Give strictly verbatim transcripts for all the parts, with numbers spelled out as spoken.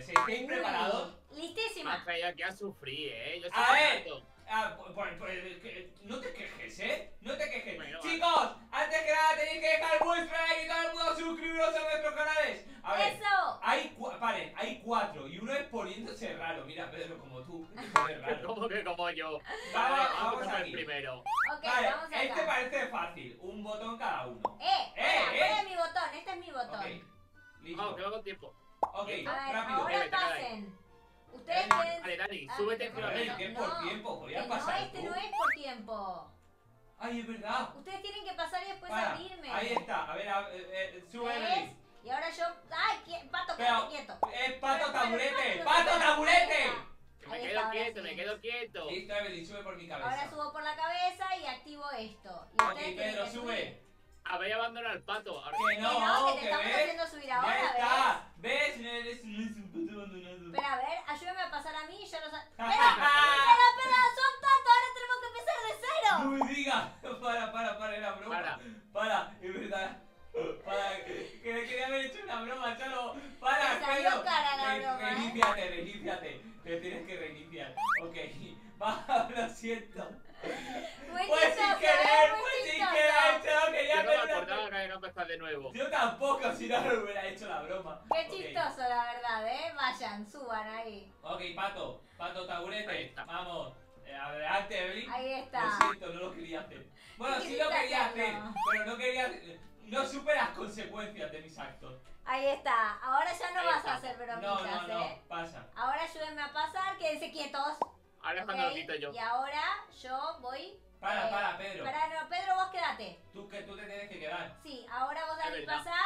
¿estáis preparados? Listísima. Me has traído aquí a sufrir, ¿eh? Yo soy A ver. gato. Ah, por- por- por- que- no te quejes, ¿eh? No te quejes. Bueno, Chicos, antes que nada tenéis que dejar vuestro like y todo el mundo suscribiros a nuestros canales. A ver, Eso. hay, cua- paren, hay cuatro y uno es poniéndose raro. Mira, Pedro, como tú, te pones raro. Como que como yo. Vamos, Vale, vamos con el aquí. primero. Ok, Vale, vamos acá. este parece fácil. Un botón cada uno. Eh, Eh, espera, eh. ¿cuál es mi botón? Este es mi botón. Ok, listo. Vamos, que va con tiempo. Ok, A ver, rápido. ahora Vete, queda ahí. pasen. Ustedes Vale, pueden... Vale, Dani, Ah, súbete pero encima A ver, mío. ¿qué no, por tiempo? ¿Podrías que no, pasar este tú? no es por tiempo. Ay, es verdad. Ustedes tienen que pasar y después Para, abrirme. ahí está. A ver, a- eh, eh, sube, ¿Ves? Evelyn. Y ahora yo... ¡Ay, qui- Pato, Pero, quédate quieto! es pato Pero, pero, taburete. pero, ¡Pato pero, taburete! Que me Ahí quedo está, ahora quieto, sí. me quedo quieto. Listo, Evelyn, sube por mi cabeza. Ahora subo por la cabeza y activo esto. Y Ok, ustedes tienen Pedro, que sube. subir. Habéis abandonado al pato. Ahora Que Que no, no, que te que estamos ves. haciendo subir ahora, Ya ¿ves? está. ¿Ves? No eres, no es un pato abandonado. Espera, a ver, ayúdame a pasar a mí y yo los... Ja, ¡Espera, ja, ja. espera, espera! ¡Son tantos! ¡Ahora tenemos que empezar de cero! No me digas. Para, para, para, era broma. Para. Para, es verdad. Para, que, que le quería haber hecho una broma, Chalo. Para, Te salió Pedro. cara la Re- broma, ¿eh? Reiníciate, reiníciate. Te tienes que reiniciar. Ok. Va, lo siento. Muy Pues sin chistoso, querer, ¿eh? pues Muy sin chistoso. querer, Chalo, quería yo no hacer me una... acordaba que había que empezar de nuevo. Yo tampoco, si no, no hubiera hecho la broma. Qué Ok. chistoso, la verdad, ¿eh? Vayan, suban ahí. Ok, Pato, Pato Ahí taburete, está. vamos. Eh, adelante, Evelyn. Ahí está. Lo siento, no lo quería hacer. Bueno, ¿Qué sí lo quisiste quería hacer, hacerlo? pero no quería... No supe las consecuencias de mis actos. Ahí está. Ahora ya no Ahí vas está. a hacer No, bromitas, no, no, ¿eh? pasa. Ahora ayúdenme a pasar, quédense quietos. Ahora es ¿ok? cuando lo quito yo. Y ahora yo voy... Para, eh, para, Pedro. Para, no, Pedro, vos quédate. Tú que tú te tienes que quedar. Sí, ahora vos Dani Es verdad. pasá.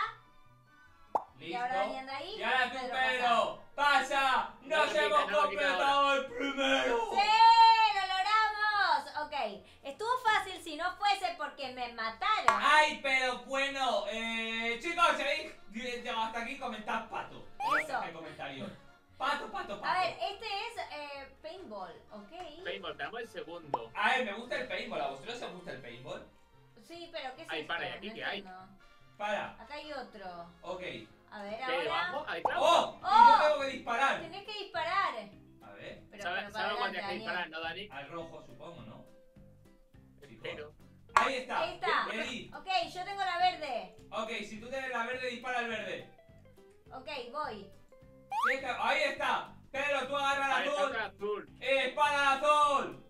Listo. Y ahora Dani anda ahí. Y ahora tú, Pedro, Pedro. ¡Pasa! No ¡Nos lo hemos quita, no lo quita completado el primero! ¡Sí! ¡Lo logramos! Ok, estuvo fácil si no fuese porque me mataron. Ay, pero bueno, eh, chicos, si habéis llegado hasta aquí, comentad pato. Eso. Deja el comentario. Pato, pato, pato. A ver, este es eh, paintball, ¿ok? Paintball, tenemos el segundo. A ver, me gusta el paintball. ¿A vosotros os gusta el paintball? Sí, pero ¿qué es Ay, esto? para, ¿y aquí No qué hay? entiendo. Para. Acá hay otro. Ok. A ver, ¿Qué, ahora... debajo? Ahí está. ¡Oh! ¡Oh! Y yo tengo que disparar. Tenés que disparar. A ver. Pero, ¿Sabes pero para cuándo adelante, tienes que Daniel. disparar, no, Dani? Al rojo, supongo, ¿no? Chicos. Espero. Ahí está. Ahí está. Eli. Ok, yo tengo la verde. Ok, si tú tienes la verde, dispara al verde. Ok, voy. Deja- Ahí está. Pedro, tú agarra la Ahí está azul. el azul. ¡Espada azul!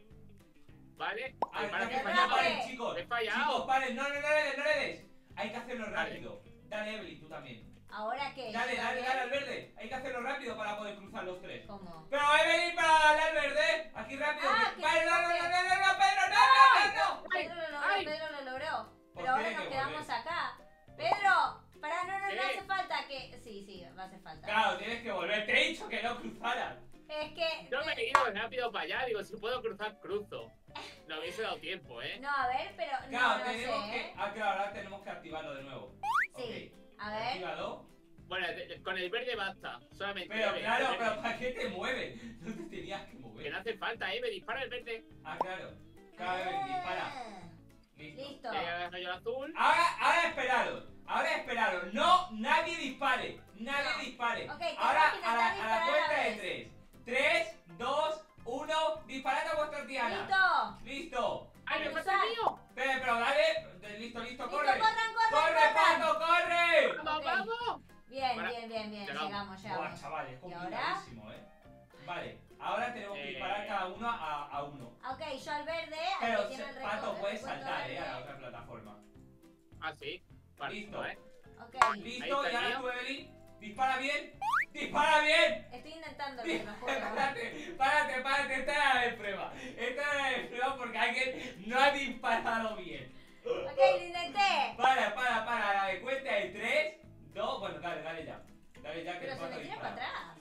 ¿Vale? Ay, Ay, para no, que que he Cerrate. fallado. paren, chicos. He fallado. Chicos, paren. No, no, no le des, no le des. Hay que hacerlo Vale. rápido. Dale, Evelyn, tú también. ¿Ahora qué? Dale, ¿Yo dale, también? dale al verde. Hay que hacerlo rápido para poder cruzar los tres. ¿Cómo? Pero Evelyn, para darle al verde. Aquí rápido. Ah, que- que Vale, se no, no, no, toque. no, no, no, Pedro, no, no, no, no. Pedro lo logró, ay. Pedro lo logró. Pues Pero ahora tiene nos que quedamos volver. acá. Pedro, pará, no, no, no ¿Qué? hace falta que... Sí, sí, va a hacer falta. Claro, tienes que volver. Te he dicho que no cruzaras. Es que... Yo me he ido rápido para allá, digo, si puedo cruzar, cruzo. No hubiese dado tiempo, ¿eh? No, a ver, pero... Claro, No, no sé, tenemos que. ¿eh? Ah, claro, ahora tenemos que activarlo de nuevo. Sí. Ok. A ver. Actívalo. Bueno, de- de- con el verde basta. Solamente. Pero Eve, claro, Eve. pero ¿para qué te mueves? No te tenías que Que mover. no hace falta, Eve, dispara el verde. Ah, claro. Claro, Evelyn, dispara. Ah, Listo. Listo. Ya agarro yo el azul. Ahora, ahora esperaros. Ahora esperaros. No, nadie dispare. Nadie No. dispare. Ok, tenemos ahora que a la, intentar a la disparar a cuenta la de vez. tres. Tres, dos, uno. Disparad a vuestros dianas. Listo. Listo. ¡Ay, me cruzar. falta el mío! Pero, pero dale. Listo, listo, Listo, corre. corran, corran, ¡Corre, corran. Pato, corre! ¡Vamos, Ok. vamos! Bien, Para. bien, bien, bien. Llegamos. Llegamos, Buah, llegamos. chaval, es ¿Y ahora? complicadísimo, eh. Vale, ahora tenemos que Eh. disparar cada uno a, a uno. Ok, yo al verde, al Pero, que tiene el Pato, recuento- puedes recuento saltar, eh, a la verde. otra plataforma. Ah, sí. Vale, Listo. ¿eh? Ok, Listo, Ahí y está el ahora mío. tú, Evelyn. Dispara bien. ¡Dispara bien! estoy intentando, te lo juro. Párate, párate, párate. Esta era de prueba. Esta era de prueba porque alguien no ha disparado bien. Ok, lo intenté. Para, para, para. A la de cuenta de tres, dos. Bueno, dale, dale ya. Dale ya que Pero el se pato me tira para dispara. atrás.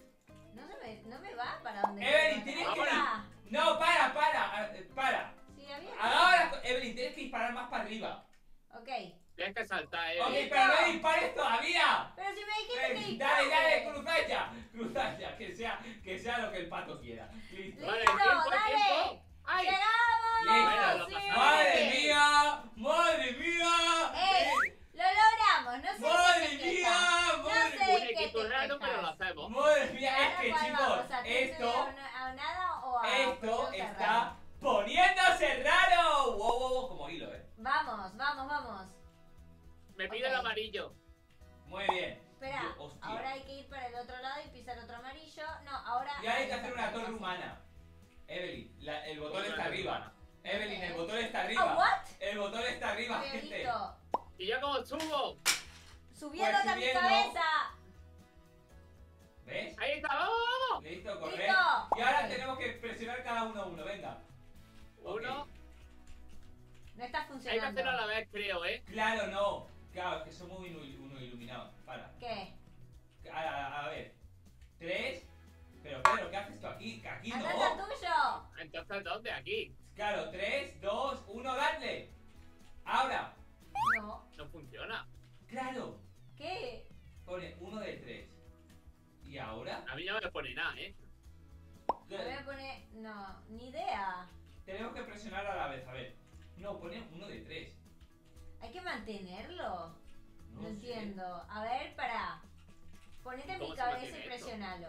No, se me, no me va para donde Evelyn, quiero. tienes Ahí que- va. No, para, para. ah, Para. Sí, había. Ahora, Evelyn, tienes que disparar más para arriba. Ok. Tienes que saltar, Ok, Eve. pero no dispares todavía. Pero si me dijiste que Eh, dispare. Dale, dale, cruzad ya. Cruzad ya. Que sea, que sea lo que el pato quiera. Listo. Listo, Vale, tiempo, dale. tiempo. ¡Ay! ¡Llegamos! Bueno, lo ¡Sí! pasamos. ¡Madre mía! ¡Madre mía! ¡Eh! ¡Lo logramos! No sé ¡Madre de qué se mía! queja. ¡Madre No sé Un de qué equipo te raro, pero lo quejas. hacemos. sabemos. Madre mía, es Ahora, que ¿cuál chicos, vamos? ¿A tres esto, a una- a nada o a esto poniéndose está raro? poniéndose raro. Wow, wow, wow, como hilo, eh. Vamos, vamos, vamos. Me pide el Ok. amarillo. Muy bien. Espera, Yo- hostia. ahora hay que ir para el otro lado y pisar otro amarillo. No, ahora... Y ahora hay que ahí hacer está, una ahí torre está. humana. Evelyn, la- el botón Una está torre arriba. humana. Evelyn, el Ok. botón está Ah, arriba. ¿what? El botón está arriba, gente. Cuidadito. ¿Y yo cómo subo? Subiendo Pues hasta mi subiendo. cabeza. ¿Ves? Ahí está, vamos, vamos. Listo, corre. Listo. Y ahora Ok. tenemos que presionar cada uno a uno, venga. Uno. Ok. No está Hay que funcionando. hacerlo a la vez, creo, ¿eh? Claro, no. Claro, es que somos uno, uno iluminado. Para. ¿Qué? A, a- a ver. Tres. Pero Pedro, ¿qué haces tú aquí? Que aquí ¡Andate no. al tuyo! Entonces, ¿dónde? Aquí. Claro, tres, dos, uno, dadle. Ahora. No. No funciona. Claro. ¿Qué? Pone uno de tres. Y ahora. A mí no me pone nada, ¿eh? A ver, pone... No, ni idea. Tenemos que presionar a la vez, a ver. No, pone uno de tres. Hay que mantenerlo. No, sé. entiendo. A ver, para. Ponete en ¿Cómo mi se cabeza mantiene y esto? presionalo.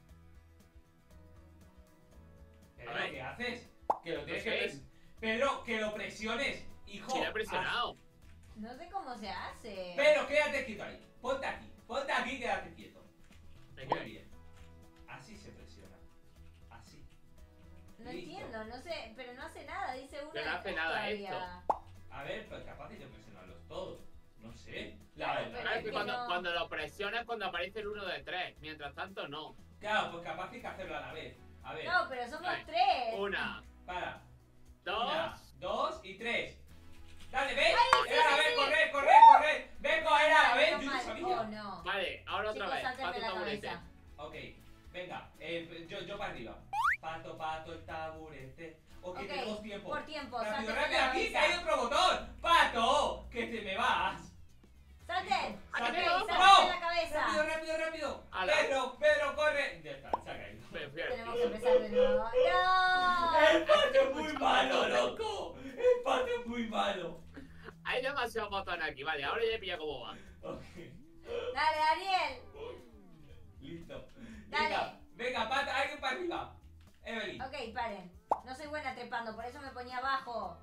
Pedro, A ver. ¿qué haces? Que lo tienes No que sé. pres- Pedro, que lo presiones, hijo. Si lo he presionado. No sé cómo se hace. Ah, Pedro, quédate quieto ahí. Ponte aquí. Ponte aquí y quédate quieto. Me Muy quedé. bien. Así se presiona. Así. No Listo. entiendo, no sé, pero no hace nada, dice uno. Pero no de hace tres nada todavía. A ver, pues capaz de presionarlos todos. No sé. La Claro, verdad. pero Claro, es es que que cuando, no. cuando lo presionas cuando aparece el uno de tres. Mientras tanto, no. Claro, pues capaz hay que hacerlo a la vez. A ver. No, pero somos Vale. tres. Una, Para. dos. Una, dos y tres. Dale, ven. sí, Era, sí, ven, sí. corre, corre, corre. Ven, era, ven. No Yo no mal. sabía. Oh, no. Vale, ahora otra Chicos, vez. sáltenme Pato la taburete. cabeza. Ok, venga, eh, yo, yo para arriba. Pato, pato, el taburete. Ok, Ok, tenemos tiempo. por tiempo, Rápido, sáltenme rápido, la aquí que cabeza. hay otro botón. Pato, que te me vas. ¡Salten! Salte. Ok, ¡No! sáltenme la cabeza. Rápido, rápido, rápido. Ala. Pedro, Pedro, corre. Ya está, se ha caído. Me fui al Tenemos tío. que empezar de nuevo. ¡No! El pato es muy malo, loco. El pato es muy malo. Hay demasiados botones aquí. Vale, ahora ya he pillado cómo va. Ok, Dale, Daniel. listo. Dale. Venga, venga, pato, alguien para arriba. Evelyn. Ok, paren. No soy buena trepando, por eso me ponía abajo.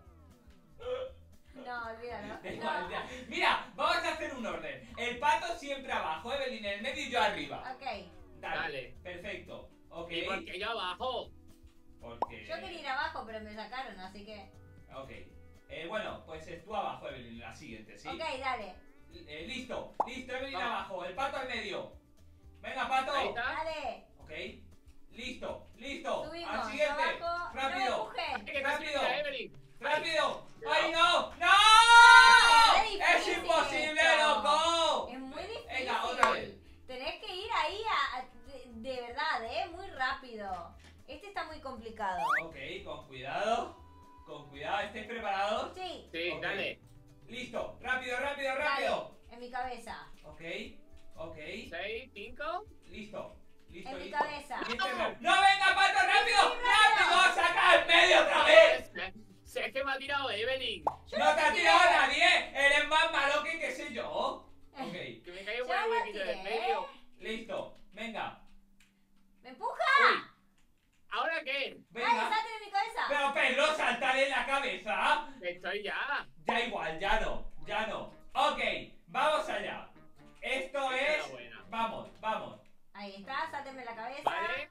No, olvídalo. Da igual, No. ya. Mira, vamos a hacer un orden. El pato siempre abajo, Evelyn en el medio y yo arriba. Ok. Dale. Dale. Perfecto. Ok. ¿Y por qué yo abajo? Porque. Yo quería ir abajo, pero me sacaron, así que. Ok. Eh, bueno, pues es tú abajo, Evelyn, la siguiente, ¿sí? Ok, dale. Eh, listo, listo, Evelyn Vamos. abajo. El pato al medio. Venga, pato. Ahí está. Dale. Ok. Listo, listo. Subimos. Al yo siguiente. abajo. No me Rápido. empujen. Es que Rápido. rápido. Evelyn. Rápido. Cuidado. ¡Ay, no! ¡No! Ay, es ¡Es difícil imposible, esto. loco! Es muy difícil. Venga, otra vez. Tenés que ir ahí a, a- de, de verdad, ¿eh? Muy rápido. Este está muy complicado. Ok, con cuidado. Con cuidado, ¿estáis preparados? Sí. Sí, Ok. dale. Listo, rápido, rápido, rápido. Dale, en mi cabeza. Ok, ok, Seis, cinco. listo, listo, En mi listo. cabeza. Y este ra- ¡No, venga, pato, rápido! ¡Rápido! ¡Saca el medio otra vez! Si es que me ha tirado Evelyn. Yo ¡No te ha tiré. tirado nadie! ¡Eres más malo que qué sé yo! Ok, Que me caigo Yo por el no huequito del tiré. medio. listo, venga, ¿Me empuja? Uy. ¿Ahora qué? ¡Ay, venga. salte de mi cabeza! Pero Pedro, saltar en la cabeza. Estoy ya. Ya igual, ya no, ya no. Ok, vamos allá. Esto Esa era es... buena. Vamos, vamos. Ahí está, sálteme en la cabeza. Vale.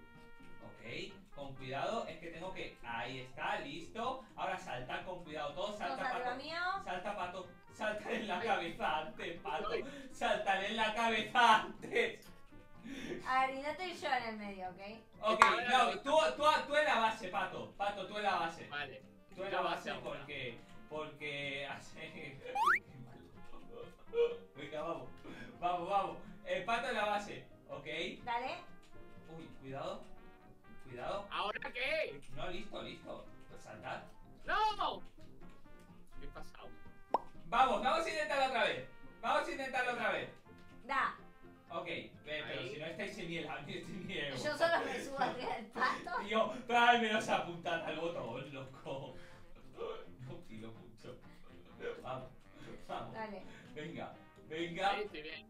Ok, con cuidado, es que tengo que... Ahí está, listo. Ahora salta con cuidado todos, Dos salta arriba pato. mío. Salta pato, salta en la cabeza antes, pato. Salta en la cabeza antes. A ver, y no estoy yo en el medio, ¿ok? Ok, no, tú, tú, tú en la base, pato. Pato, tú en la base. Vale. Tú en Yo la voy a base hacer una. porque... Porque hace... Qué malo. Venga, vamos. Vamos, vamos. El pato en la base, ¿ok? Dale. Uy, cuidado. Cuidado. ¿Ahora qué? No, listo, listo. Pues saltar. ¡No! ¿Qué ha pasado? Vamos, vamos a intentarlo otra vez. Vamos a intentarlo otra vez. Da. Ok, ve, pero Ahí. si no estáis en el en mi ego. Yo solo me subo arriba del pato. Tío, pero al menos apuntad al botón, loco. No pido mucho. Vamos, vamos. Dale. Venga, venga. Sí, estoy bien.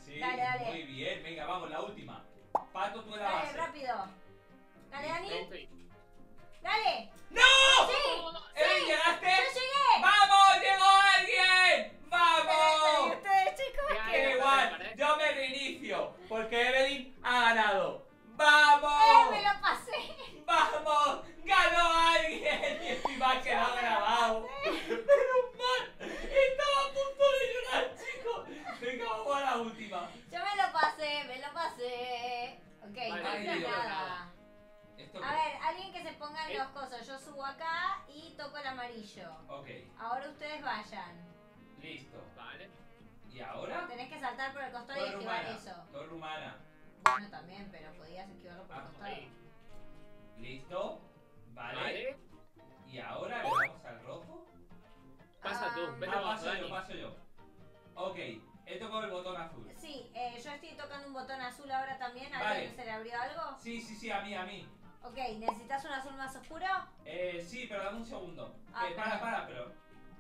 sí. Dale, dale. Muy bien, venga, vamos, la última. Pato, tú en la Dale, base. rápido. Dale, Dani. Estoy. Dale. ¡No! ¡Sí! ¡Eh, llegaste! ¡Yo llegué! ¡Vamos! ¡Llegó alguien! Pero, ¡Vamos! ¿y ustedes, chicos? Ya, Da ya. igual, yo me reinicio, porque Evelyn ha ganado. ¡Eh, ¡Vamos! me lo pasé! ¡Vamos! ¡Ganó alguien! Y encima ha quedado grabado. ¡Menos mal! Estaba a punto de llorar, chicos. Venga, vamos a la última. Yo me lo pasé, me lo pasé. Ok, Vale, no ay, hice Dios. nada. ¿Esto A qué? ver, alguien que se ponga en Eh. los cosos. Yo subo acá y toco el amarillo. Ok, Ahora ustedes vayan. listo. Vale. ¿Y ahora? Tenés que saltar por el costado y Torre esquivar rumana. eso. Torre rumana. Bueno, también, pero podías esquivarlo por el Ah, costado. Ahí. ¿Listo? Vale. Vale. ¿Y ahora le damos al rojo? Pasa tú. Ah, Vete Ah, abajo, paso yo, Dani. paso yo. Ok, he tocado el botón azul. Sí, eh, yo estoy tocando un botón azul ahora también. ¿A Vale. alguien se le abrió algo? Sí, sí, sí, a mí, a mí. Ok, ¿necesitas un azul más oscuro? Eh, sí, pero dame un segundo. Ah, Eh, para, perdón. para, pero...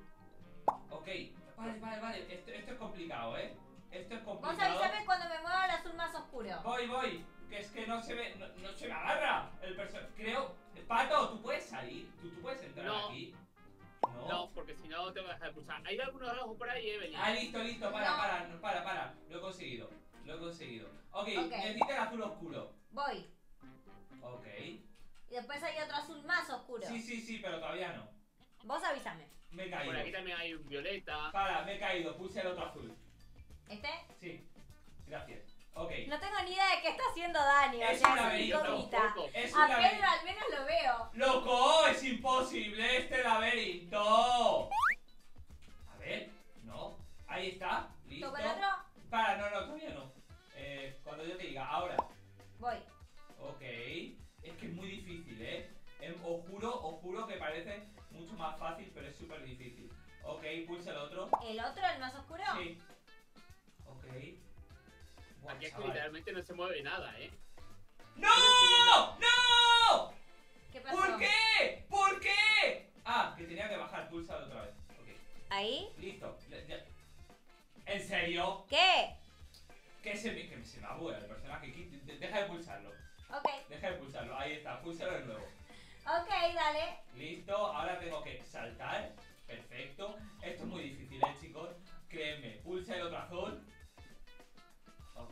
Ok, vale, vale, vale. Esto, esto es complicado, ¿eh? Esto es Vos complicado. avísame cuando me mueva el azul más oscuro. Voy, voy. Que es que no se ve, no, no se me agarra el personaje. Creo... Pato, ¿tú puedes salir? ¿Tú, tú puedes entrar No. aquí? No. No, porque si no tengo que dejar de pulsar. Hay algunos rojos por ahí, Evelyn. Ah, listo, listo. Para, No. para, no, para, para. Lo he conseguido. Lo he conseguido. Ok, Ok. necesita el azul oscuro. Voy. Ok. Y después hay otro azul más oscuro. Sí, sí, sí, pero todavía no. Vos avísame. Me he Por aquí caído. también hay un violeta. Para, me he caído. Puse el otro azul. ¿Este? Sí. Gracias. Ok. No tengo ni idea de qué está haciendo Dani. Es o sea, un es laberinto. incógnita. Tampoco. Es un A Pedro laberinto. al menos lo veo. ¡Loco! ¡Es imposible este laberinto! A ver, no. Ahí está. Listo. ¿Toco el otro? Para, no, no, todavía no. Eh, cuando yo te diga, ahora. Voy. Ok. Es que es muy difícil, ¿eh? Em, os juro, os juro que parece mucho más fácil, pero es súper difícil. Ok, pulsa el otro. ¿El otro, el más oscuro? Sí. Ok. Buah, Aquí es que chaval. literalmente no se mueve nada, ¿eh? ¡No! ¡No! ¿Qué pasó? ¿Por qué? ¿Por qué? Ah, que tenía que bajar, pulsar otra vez. Ok, ¿Ahí? listo. Ya- ya. ¿En serio? ¿Qué? Que se me, que se me aburre el personaje. Qui- de- Deja de pulsarlo. Ok. Deja de pulsarlo. Ahí está, púlsalo de nuevo. Ok, dale. Listo, ahora tengo que saltar. Perfecto. Esto es muy difícil, ¿eh, chicos? Créeme. Pulsa el otro azul. Ok.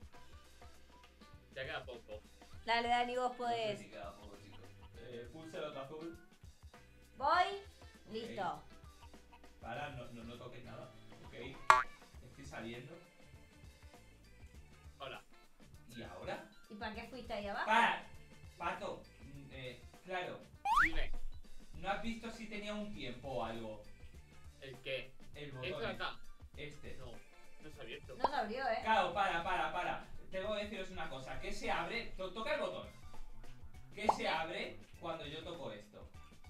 Ya queda poco. Dale, Dani, vos No sé podés. si queda poco, chicos. Eh, pulsa el otro azul. Voy. Listo. Para, no, no, no toques nada. Ok. Estoy saliendo. Hola. ¿Y ahora? ¿Y para qué fuiste ahí abajo? Para. Pato. mm, Eh, claro. Dime, ¿No has visto si tenía un tiempo o algo? ¿el qué? El botón. ¿Esto de acá? Este. No, no se ha abierto. No se abrió, ¿eh? Claro, para, para, para. Tengo que deciros una cosa. ¿Qué se abre? To- toca el botón. ¿Qué se abre cuando yo toco esto?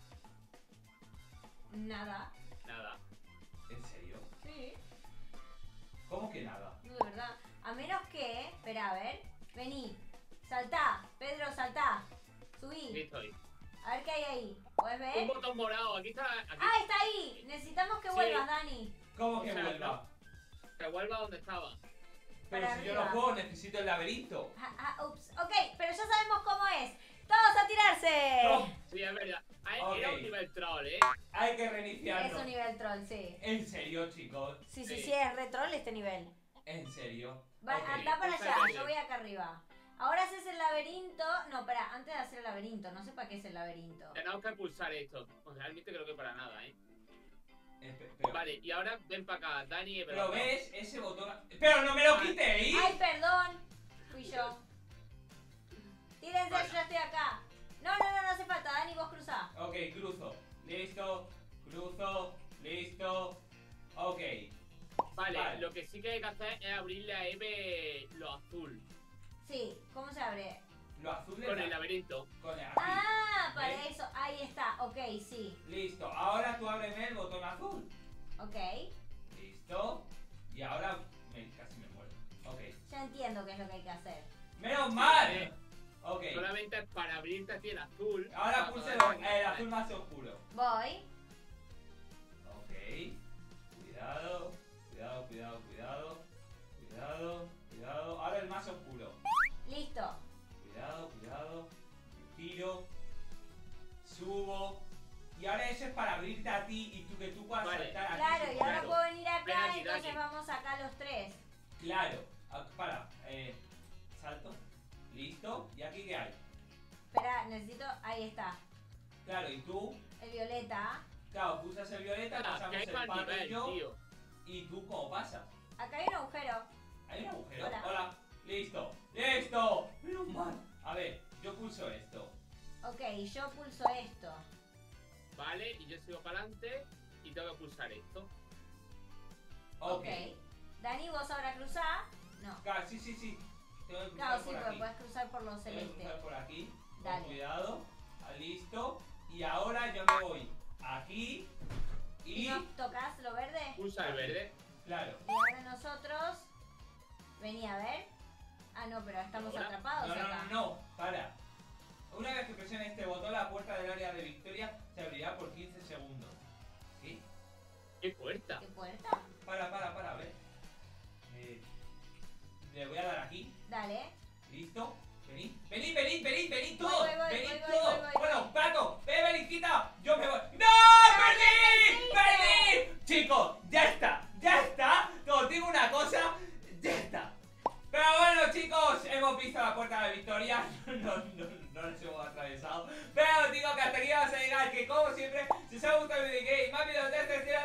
Nada. Nada. ¿En serio? Sí. ¿Cómo que nada? No, de verdad. A menos que... Espera, a ver. Vení. Saltá. Pedro, saltá. Aquí Subí. estoy. A ver qué hay ahí. ¿Puedes Un ver? botón morado. Aquí está. Aquí. ¡Ah, está ahí! Necesitamos que Sí. vuelvas, Dani. ¿Cómo que O sea, vuelva? Que vuelva donde estaba. Pero Para si yo arriba. no juego, necesito el laberinto. Ah, ah, ups. Ok, pero ya sabemos cómo es. ¡Todos a tirarse! No, Sí, es verdad. Ah, Ok. Era un nivel troll, ¿eh? hay que Es reiniciarlo. un nivel troll, sí. ¿En serio, chicos? Sí, sí, Sí. sí, es re troll este nivel. ¿En serio? Va, Ok. anda para Usa allá, el yo voy acá arriba. Ahora haces el laberinto. No, espera, antes de hacer el laberinto, no sé para qué es el laberinto. Tenemos que pulsar esto. Pues realmente creo que para nada, ¿eh? Eh, pe- pero, Vale, y ahora ven para acá, Dani. pero ves ese botón. ¡Pero no me lo quitéis! Ay, perdón. Fui yo. Tírense, Bueno. yo estoy acá. No, no, no, no hace falta, Dani, vos cruzá. Ok, cruzo. Listo. Cruzo. Listo. Ok. Vale, Vale. lo que sí que hay que hacer es abrirle a Eve lo azul. Sí, ¿cómo se abre? Lo azul Con es el la- laberinto. con el aquí. Ah, para ¿Ves? eso. Ahí está, ok, sí. Listo. Ahora tú ábreme el botón azul. Ok. Listo. Y ahora me, casi me muero. Ok. Ya entiendo qué es lo que hay que hacer. ¡Menos mal! Ok. Solamente es para abrirte aquí el azul. Ahora Para pulse poder el, abrir. el azul más oscuro. Voy. Ok. Cuidado. Cuidado, cuidado, cuidado. cuidado, cuidado. Ahora el más oscuro. Listo. Cuidado, cuidado. Tiro. Subo. Y ahora eso es para abrirte a ti y tú que tú puedas Vale. saltar aquí. Claro, y ahora Claro. puedo venir acá, Ven aquí, entonces Dani. vamos acá los tres. Claro. Ah, para. Eh, salto. Listo. ¿Y aquí qué hay? Espera, necesito. Ahí está. Claro, y tú. El violeta. Claro, tú usas el violeta, Ah, pasamos que hay el más pato y nivel, yo. tío. ¿Y tú cómo pasas? Acá hay un agujero. ¿Hay un agujero? Hola. Listo. ¡Listo! Menos mal. A ver, yo pulso esto. Ok, yo pulso esto. Vale, y yo sigo para adelante y tengo que pulsar esto. Ok. Ok. Dani, vos ahora cruzá. No. Claro, sí, sí, sí. Tengo que cruzar Claro, sí, por pero aquí. puedes cruzar por los Tengo que celestes. cruzar por aquí. Con Dale. cuidado. Ah, listo. Y ahora yo me voy aquí. ¿Y Y... nos tocas lo verde? Pulsa el verde. Claro. Y ahora nosotros. Vení a ver. Ah, no, pero estamos Ahora. atrapados No, no, acá. no, no. Para. Una vez que presione este botón, la puerta del área de victoria se abrirá por quince segundos. ¿Qué? ¿Qué puerta? ¿Qué puerta? Para, para, para, a ver. Eh, le voy a dar aquí. Dale. ¿Listo? Venid, venid, venid, venid, venid Voy, todos. voy, voy, Venid voy, voy, todos. voy, voy, Bueno, voy. Pato, ve, Belinquita. Yo me voy. ¡No! ¡Perdí! ¡Perdí! Chicos, ya está, ya está. Como digo una cosa, ya está. Pero bueno, chicos, hemos visto la puerta de victoria. No, no, no nos hemos atravesado. Pero digo que hasta aquí vamos a llegar. Que como siempre, si os ha gustado el video y más videos de este estilo,